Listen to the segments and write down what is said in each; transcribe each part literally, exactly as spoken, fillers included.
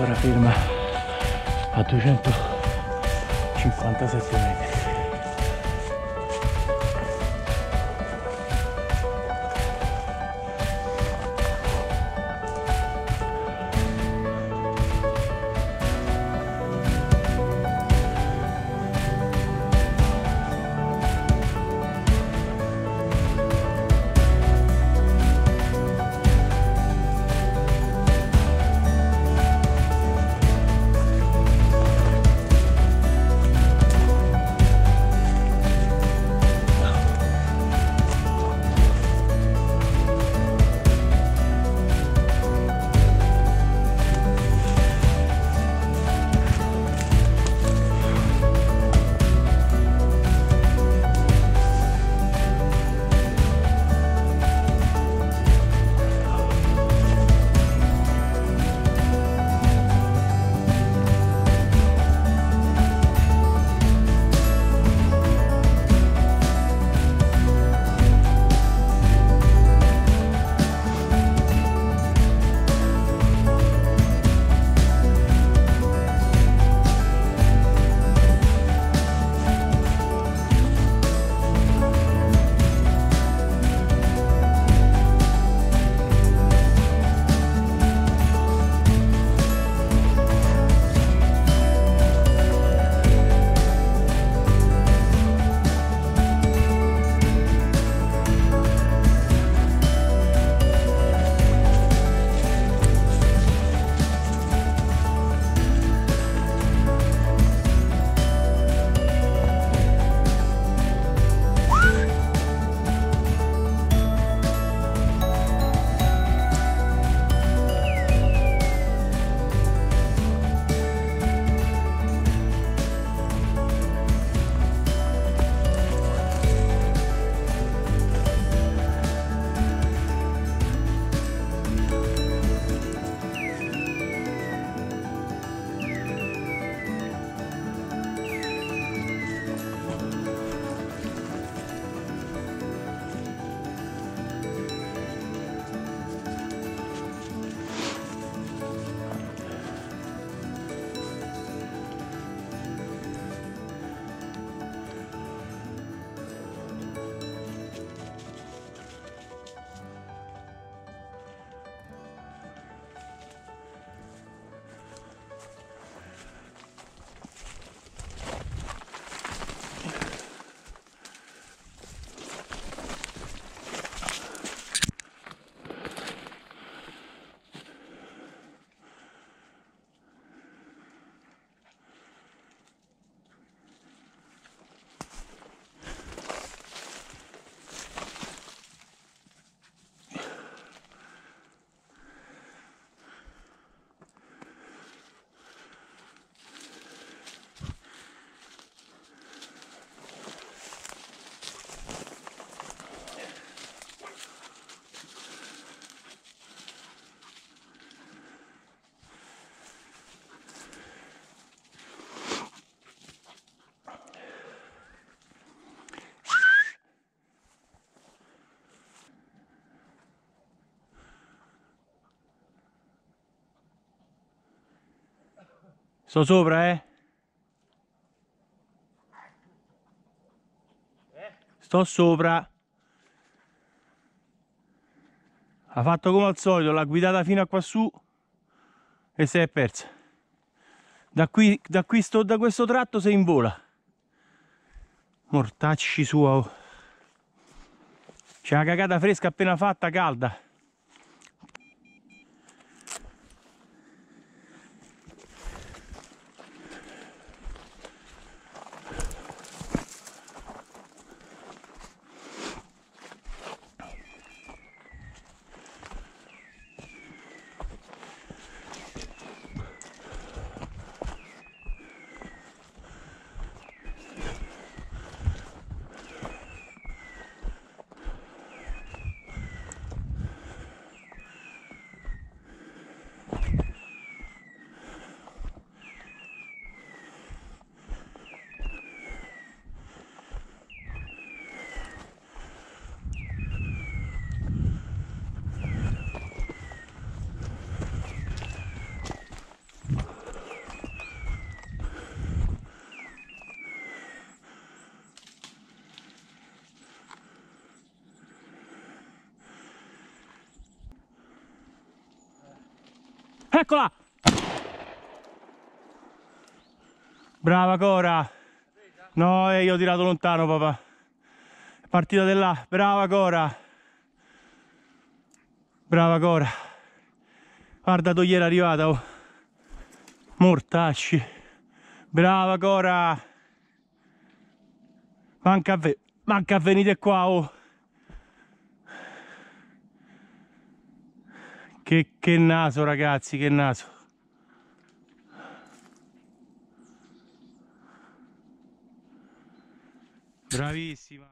ora ferma a duecentocinquantasette metri. Sto sopra, eh? Sto sopra. Ha fatto come al solito, l'ha guidata fino a qua su e si è persa. Da qui, da qui sto, da questo tratto sei in vola. Mortacci sua. C'è una cagata fresca appena fatta, calda. Eccola! Brava Cora! No, eh, io ho tirato lontano, papà. È partita di là. Brava Cora! Brava Cora! Guarda dove era arrivata, oh. Mortacci! Brava Cora! Manca a, ve manca a venire qua, oh! Che, che naso, ragazzi, che naso! Bravissima!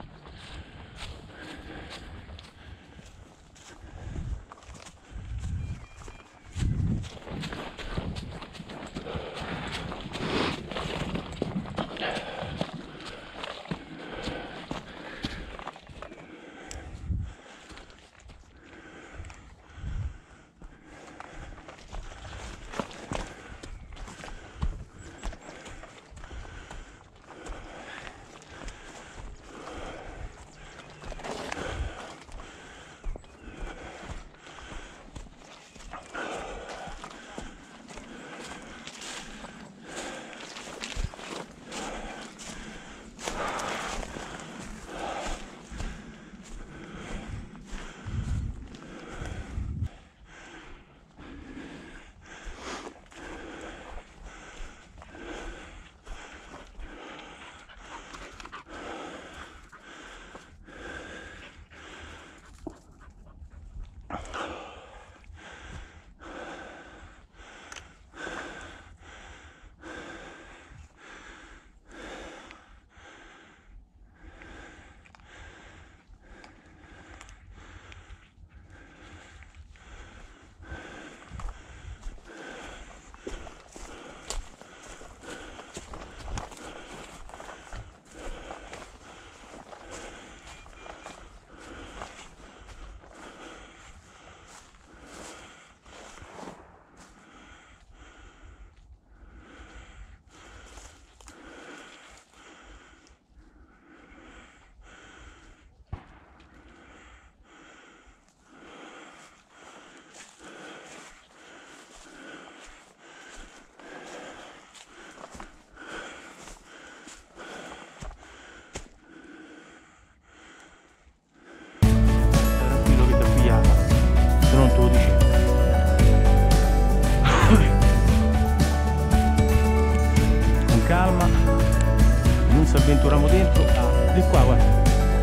Avventuriamo dentro, ah, di qua guarda,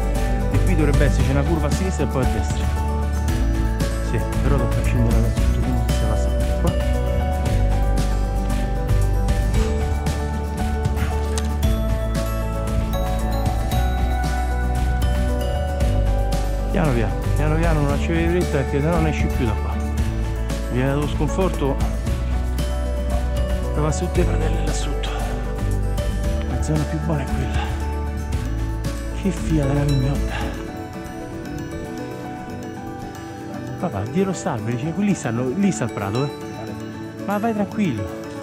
e qui dovrebbe esserci una curva a sinistra e poi a destra, sì, però tocca scendere da sotto, quindi si passa qua. Piano piano, piano piano, non accendi di fretta perché sennò non esci più da qua, viene dallo sconforto, poi va su te fratelli là sotto. La zona più buona è quella. Che fia della mignotta. Papà, dietro sta albero, dice, lì stanno, lì sta il prato, eh. Ma vai tranquillo.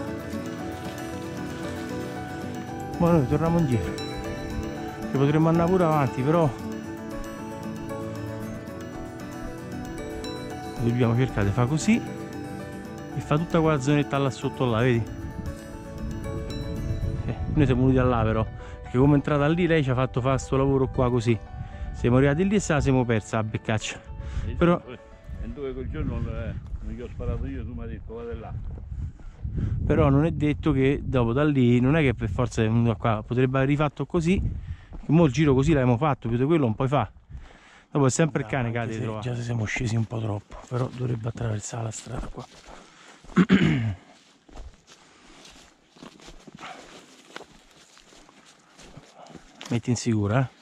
Ma noi torniamo indietro. Che potremmo andare pure avanti, però dobbiamo cercare di fare così e fa tutta quella zonetta là sotto là, vedi? Noi siamo venuti da là però, perché come è entrata lì lei ci ha fatto fare questo lavoro qua così. Siamo arrivati lì e se la siamo persa a beccaccia. Però e dove quel giorno non gli ho sparato io, tu mi hai detto vado là. Però non è detto che dopo da lì, non è che per forza è venuto qua, potrebbe aver rifatto così, che mo il giro così l'abbiamo fatto, più di quello non puoi fare. Dopo è sempre il cane che ha di trovare. Già siamo scesi un po' troppo, però dovrebbe attraversare la strada qua. Metti in sicura, eh?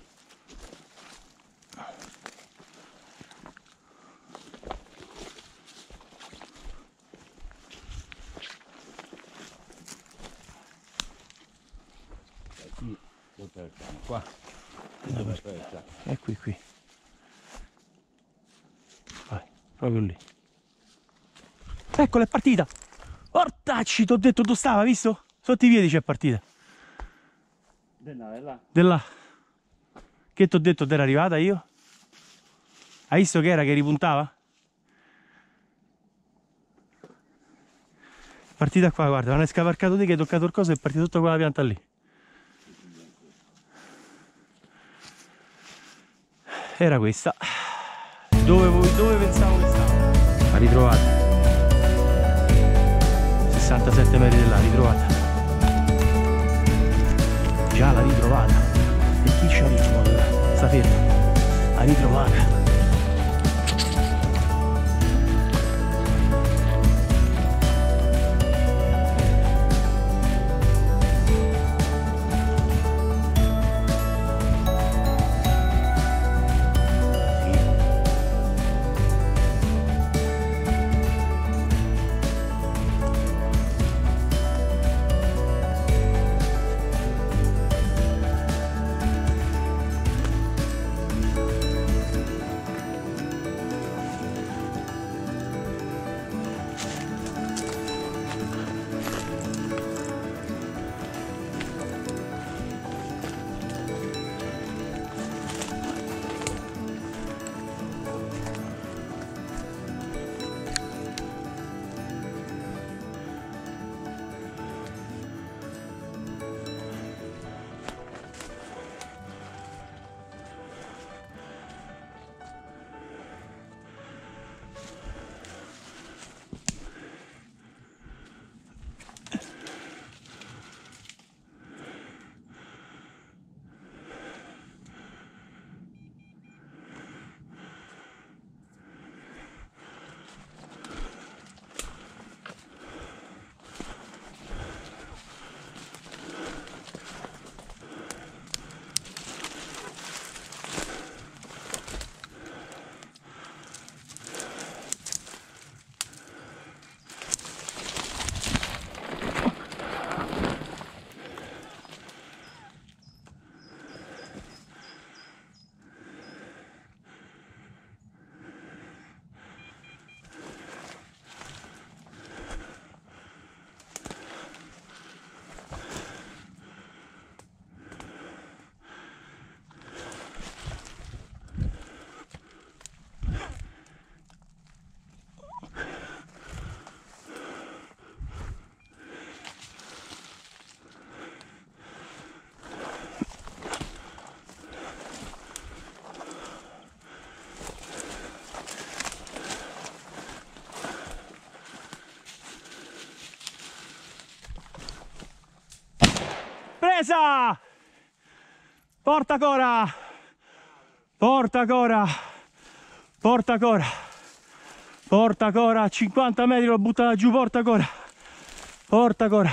Qua. È qui, qui. Vai, proprio lì. Eccola, è partita! Ortacci, ti ho detto dove stava, visto? Sotto i piedi c'è partita. Di là. Di là. Che ti ho detto t'era arrivata io? Hai visto che era che ripuntava? partita qua, guarda, non è scavalcato di che hai toccato il coso e è partita tutta quella pianta lì. Era questa. Dove, dove pensavo che stava? La ritrovata. sessantasette metri di là, ritrovata. Già la ritrovata. E chi c'ha ritmo? Sta ferma. La ritrovata. Presa! Porta Cora! Porta Cora! Porta Cora! Porta Cora! A cinquanta metri l'ho buttata giù, porta Cora! Porta Cora!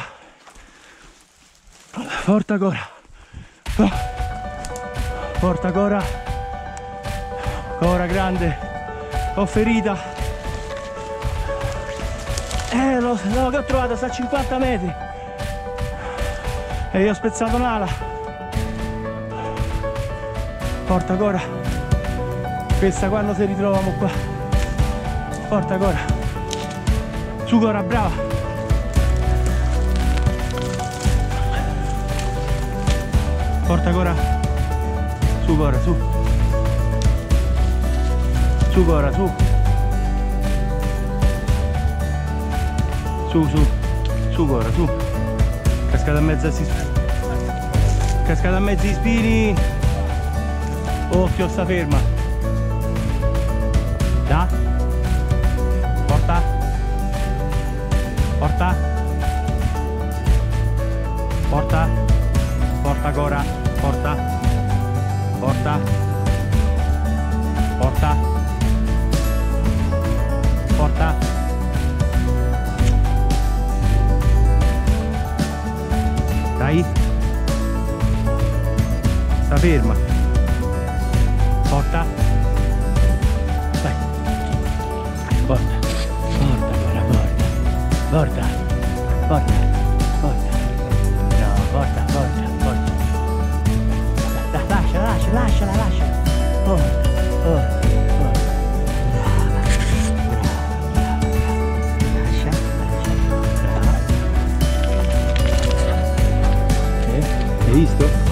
Porta Cora! Porta Cora! Cora grande! Ho ferita! Eh, lo, no, che ho trovato, sta a cinquanta metri! E io ho spezzato un'ala. Porta Cora. Questa quando si ritroviamo qua. Porta Cora. Su Cora, brava. Porta Cora. Su Cora, su. Su Cora, su. Su, su. Su Cora, su. Cascata a mezzo si cascata a mezzi spini. Occhio, sta ferma. Da. Porta. Porta. Porta. Porta Cora. Porta. Porta. Porta. Porta. Dai. Sta ferma. Porta. Dai. Porta. Porta, Cora, porta. Porta. Porta. Porta. No, porta, porta, porta. Dai, lascia, lascia, lasciala, lasciala. Porta, porta, porta. Brava. Brava, brava, brava. Lascia, lascia. Brava. Hai visto?